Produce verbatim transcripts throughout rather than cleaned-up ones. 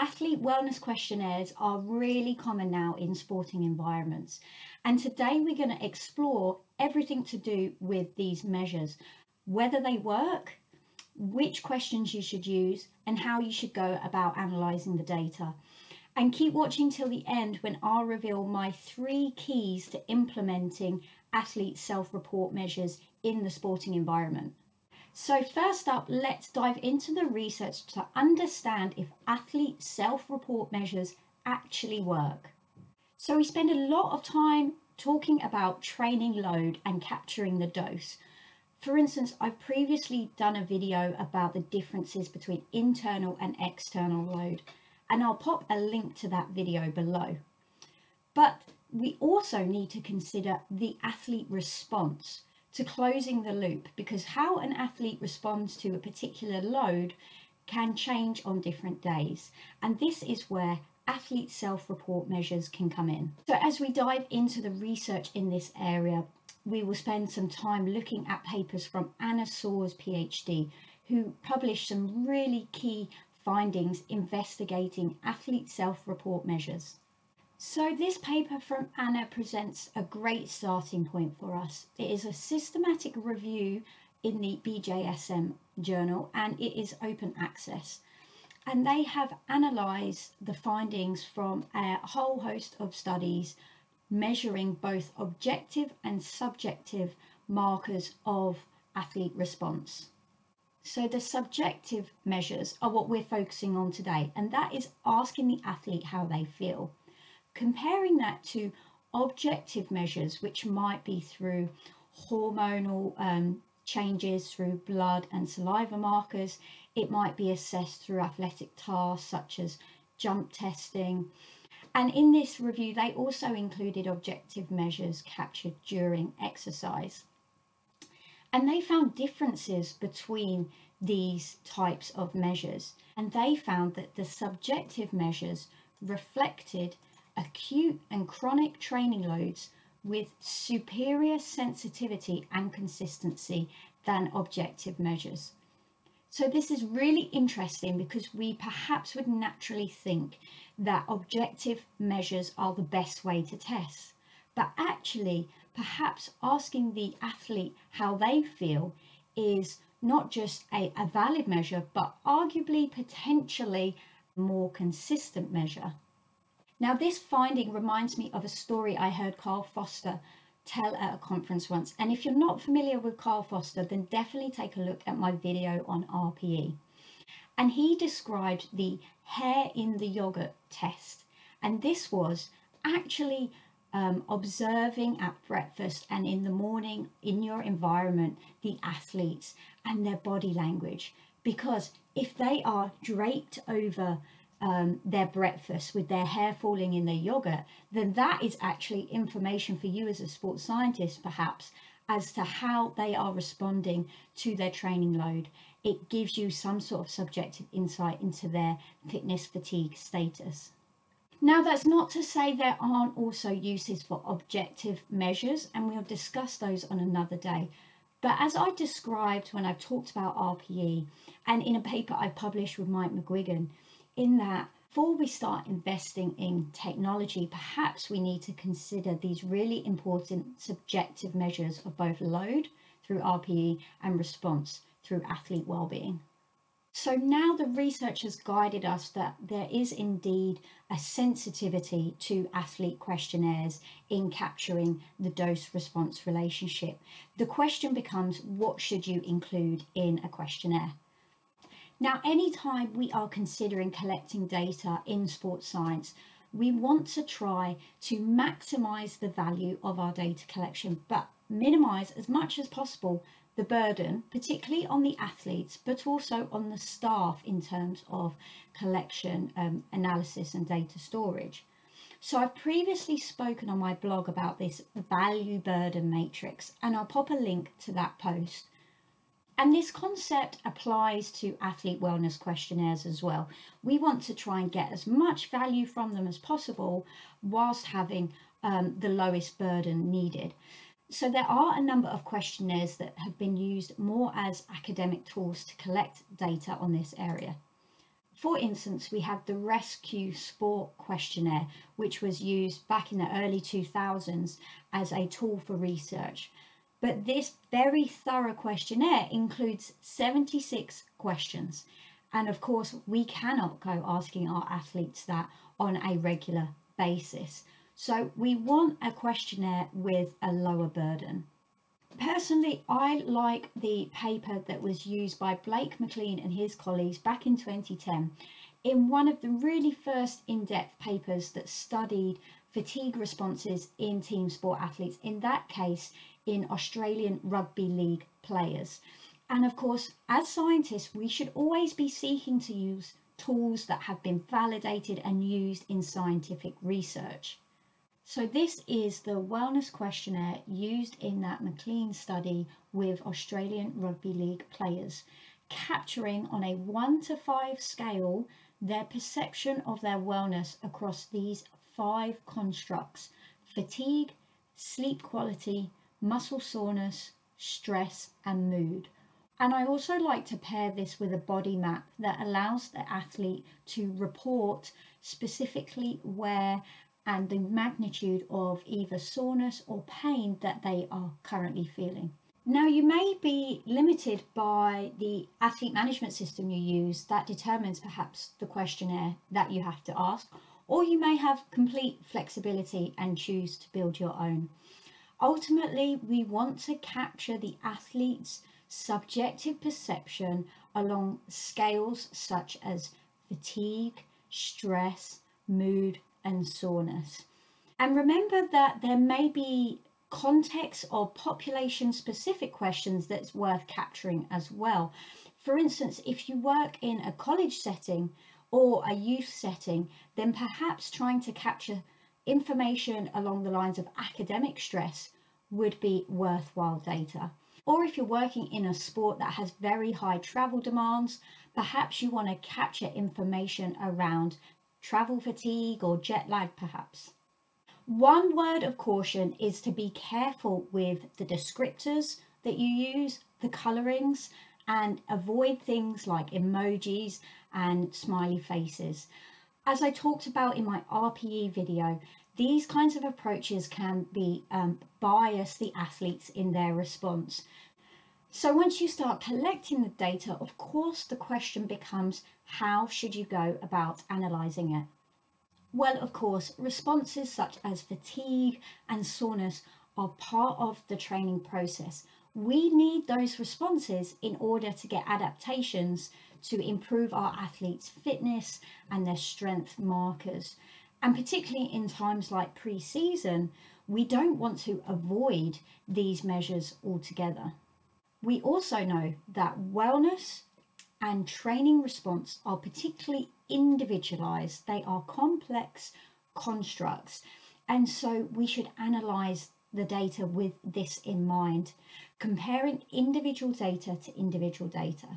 athlete wellness questionnaires are really common now in sporting environments. And today we're going to explore everything to do with these measures, whether they work, which questions you should use, and how you should go about analysing the data. And keep watching till the end when I'll reveal my three keys to implementing athlete self-report measures in the sporting environment. So first up, let's dive into the research to understand if athlete self-report measures actually work. So we spend a lot of time talking about training load and capturing the dose. For instance, I've previously done a video about the differences between internal and external load, and I'll pop a link to that video below. But we also need to consider the athlete response to closing the loop, because how an athlete responds to a particular load can change on different days. And this is where athlete self-report measures can come in. So as we dive into the research in this area, we will spend some time looking at papers from Anna Soers, PhD, who published some really key findings investigating athlete self-report measures. So this paper from Anna presents a great starting point for us. It is a systematic review in the B J S M journal, and it is open access. And they have analysed the findings from a whole host of studies measuring both objective and subjective markers of athlete response. So the subjective measures are what we're focusing on today, and that is asking the athlete how they feel. Comparing that to objective measures, which might be through hormonal um, changes through blood and saliva markers. It might be assessed through athletic tasks such as jump testing. And in this review, they also included objective measures captured during exercise. And they found differences between these types of measures. And they found that the subjective measures reflected acute and chronic training loads with superior sensitivity and consistency than objective measures. So this is really interesting because we perhaps would naturally think that objective measures are the best way to test. But actually, perhaps asking the athlete how they feel is not just a, a valid measure, but arguably potentially a more consistent measure. Now, this finding reminds me of a story I heard Carl Foster tell at a conference once. And if you're not familiar with Carl Foster, then definitely take a look at my video on R P E. And he described the hair in the yogurt test. And this was actually um, observing at breakfast and in the morning in your environment, the athletes and their body language. Because if they are draped over Um, their breakfast with their hair falling in their yogurt, then that is actually information for you as a sports scientist perhaps as to how they are responding to their training load. It gives you some sort of subjective insight into their fitness fatigue status. Now, that's not to say there aren't also uses for objective measures, and we'll discuss those on another day. But as I described when I talked about R P E and in a paper I published with Mike McGuigan, in that before we start investing in technology, perhaps we need to consider these really important subjective measures of both load through R P E and response through athlete well-being. So now the research has guided us that there is indeed a sensitivity to athlete questionnaires in capturing the dose-response relationship. The question becomes, what should you include in a questionnaire? Now, anytime we are considering collecting data in sports science, we want to try to maximize the value of our data collection, but minimize as much as possible the burden, particularly on the athletes, but also on the staff in terms of collection, um, analysis and data storage. So I've previously spoken on my blog about this value burden matrix, and I'll pop a link to that post. And this concept applies to athlete wellness questionnaires as well. We want to try and get as much value from them as possible whilst having um, the lowest burden needed. So there are a number of questionnaires that have been used more as academic tools to collect data on this area. For instance, we have the Rescue Sport Questionnaire, which was used back in the early two thousands as a tool for research. But this very thorough questionnaire includes seventy-six questions. And of course, we cannot go asking our athletes that on a regular basis. So we want a questionnaire with a lower burden. Personally, I like the paper that was used by Blake McLean and his colleagues back in twenty ten in one of the really first in-depth papers that studied fatigue responses in team sport athletes, in that case in Australian Rugby League players. And of course, as scientists, we should always be seeking to use tools that have been validated and used in scientific research. So this is the wellness questionnaire used in that McLean study with Australian Rugby League players, capturing on a one to five scale their perception of their wellness across these five constructs: fatigue, sleep quality, muscle soreness, stress, and mood. And I also like to pair this with a body map that allows the athlete to report specifically where and the magnitude of either soreness or pain that they are currently feeling. Now, you may be limited by the athlete management system you use that determines perhaps the questionnaire that you have to ask, or you may have complete flexibility and choose to build your own. Ultimately, we want to capture the athlete's subjective perception along scales such as fatigue, stress, mood, and soreness. And remember that there may be context or population specific questions that's worth capturing as well. For instance, if you work in a college setting or a youth setting, then perhaps trying to capture information along the lines of academic stress would be worthwhile data. Or if you're working in a sport that has very high travel demands, perhaps you want to capture information around travel fatigue or jet lag perhaps. One word of caution is to be careful with the descriptors that you use, the colorings, and avoid things like emojis and smiley faces. As I talked about in my R P E video, these kinds of approaches can be um, bias the athletes in their response. So once you start collecting the data, of course, the question becomes, how should you go about analysing it? Well, of course, responses such as fatigue and soreness are part of the training process. We need those responses in order to get adaptations to improve our athletes' fitness and their strength markers. And particularly in times like pre-season, we don't want to avoid these measures altogether. We also know that wellness and training response are particularly individualized. They are complex constructs. And so we should analyze the data with this in mind, comparing individual data to individual data.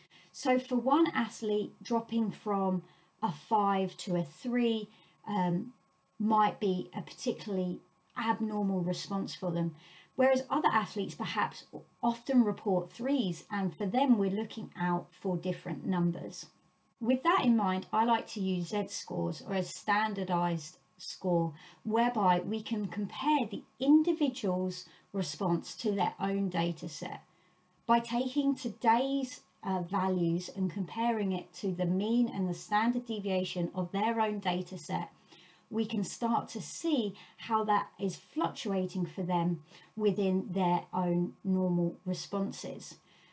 So for one athlete, dropping from a five to a three um, might be a particularly abnormal response for them. Whereas other athletes perhaps often report threes, and for them we're looking out for different numbers. With that in mind, I like to use Z scores, or a standardized score, whereby we can compare the individual's response to their own data set. By taking today's uh, values and comparing it to the mean and the standard deviation of their own data set, we can start to see how that is fluctuating for them within their own normal responses.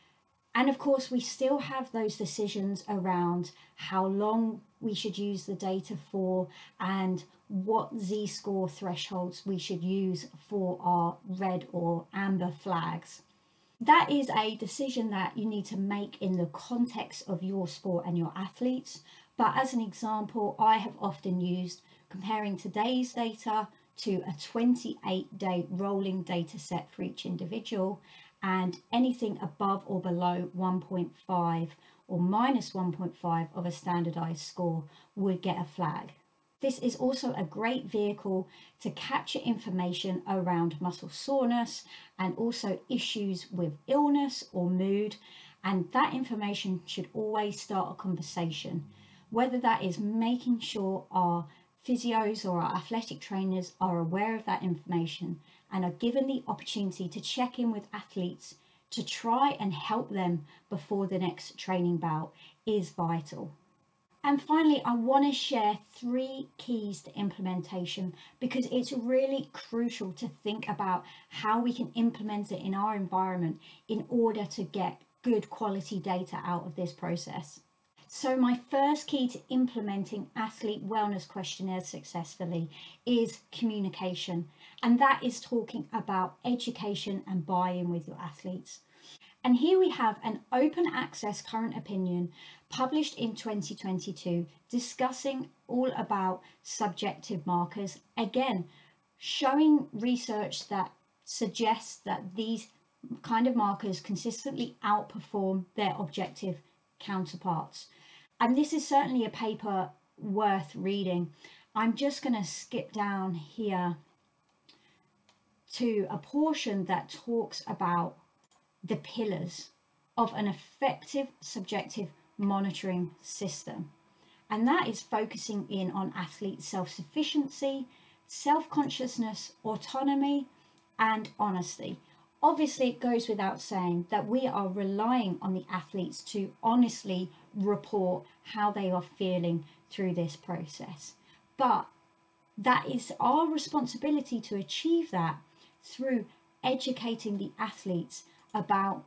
And of course, we still have those decisions around how long we should use the data for and what Z-score thresholds we should use for our red or amber flags. That is a decision that you need to make in the context of your sport and your athletes. But as an example, I have often used comparing today's data to a twenty-eight day rolling data set for each individual, and anything above or below one point five or minus one point five of a standardized score would get a flag. This is also a great vehicle to capture information around muscle soreness and also issues with illness or mood, and that information should always start a conversation. whether that is making sure our physios or our athletic trainers are aware of that information and are given the opportunity to check in with athletes to try and help them before the next training bout, is vital. And finally, I want to share three keys to implementation, because it's really crucial to think about how we can implement it in our environment in order to get good quality data out of this process. So my first key to implementing athlete wellness questionnaires successfully is communication. And that is talking about education and buy-in with your athletes. And here we have an open access current opinion published in twenty twenty-two discussing all about subjective markers. Again, showing research that suggests that these kind of markers consistently outperform their objective counterparts. And this is certainly a paper worth reading. I'm just going to skip down here to a portion that talks about the pillars of an effective subjective monitoring system. And that is focusing in on athlete self-sufficiency, self-consciousness, autonomy, and honesty. Obviously, it goes without saying that we are relying on the athletes to honestly report how they are feeling through this process. But that is our responsibility to achieve that through educating the athletes about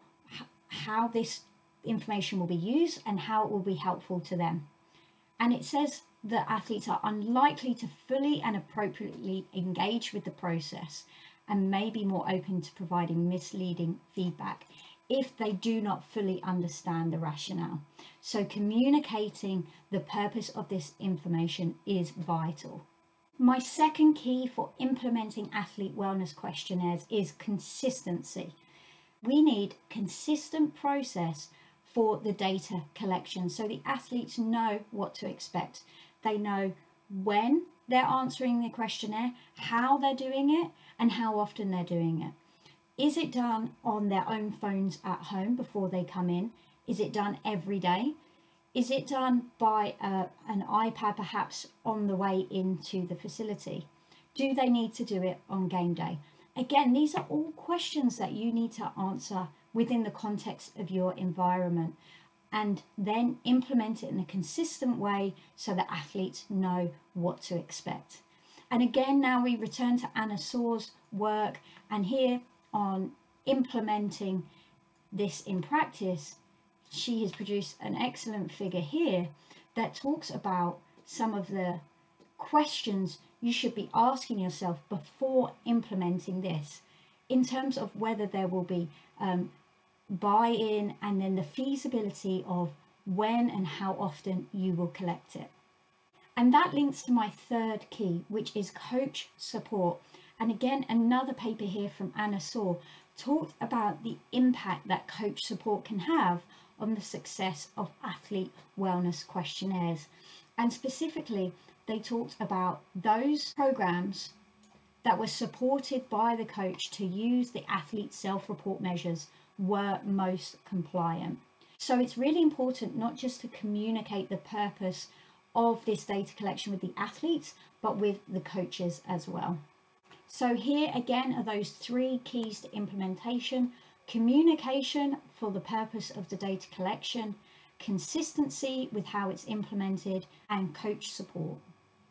how this information will be used and how it will be helpful to them. And it says that athletes are unlikely to fully and appropriately engage with the process and may be more open to providing misleading feedback if they do not fully understand the rationale. So communicating the purpose of this information is vital. My second key for implementing athlete wellness questionnaires is consistency. We need consistent process for the data collection so the athletes know what to expect. They know when they're answering the questionnaire, how they're doing it, and how often they're doing it. Is it done on their own phones at home before they come in? Is it done every day? Is it done by uh, an iPad perhaps on the way into the facility? Do they need to do it on game day? Again, these are all questions that you need to answer within the context of your environment, and then implement it in a consistent way so that athletes know what to expect. And again, now we return to Anna Soer's work, and here on implementing this in practice, she has produced an excellent figure here that talks about some of the questions you should be asking yourself before implementing this, in terms of whether there will be um, buy-in, and then the feasibility of when and how often you will collect it. And that links to my third key, which is coach support. And again, another paper here from Anna Soer talked about the impact that coach support can have on the success of athlete wellness questionnaires. And specifically, they talked about those programs that were supported by the coach to use the athlete self-report measures were most compliant. So it's really important not just to communicate the purpose of this data collection with the athletes, but with the coaches as well. So here again are those three keys to implementation: communication for the purpose of the data collection, consistency with how it's implemented, and coach support.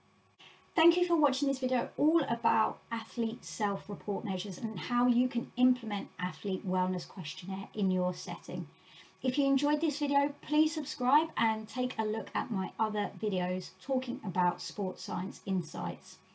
Thank you for watching this video all about athlete self-report measures and how you can implement athlete wellness questionnaire in your setting. If you enjoyed this video, please subscribe and take a look at my other videos talking about sports science insights.